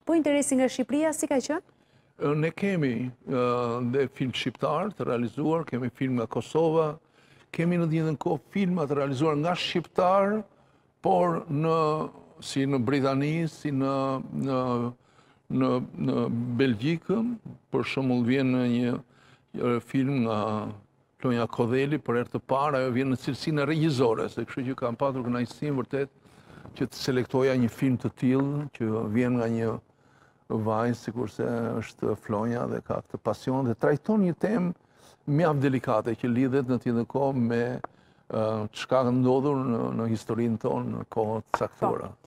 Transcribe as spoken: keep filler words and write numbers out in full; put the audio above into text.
Po interesi nga Shqipëria, si ka qënë? Ne kemi dhe film shqiptar të realizuar, kemi film nga Kosova, kemi në ditën kohë filma të realizuar nga shqiptar, por në si në Britani, si në në në në Belgjikë, për shembull vjen një film nga Klonja Kodheli për herë të parë, ajo vjen në cilësinë e regjizores, dhe kështu që kam patur kënaqësinë vërtet që të selektoja një film të tillë që vjen nga një vajzë, sikurse është Flonja dhe ka këtë pasion dhe trajton një temë mjaft delikate që lidhet në të njëjtën kohë me çka ka ndodhur në, në historinë tonë në kohë të caktuara.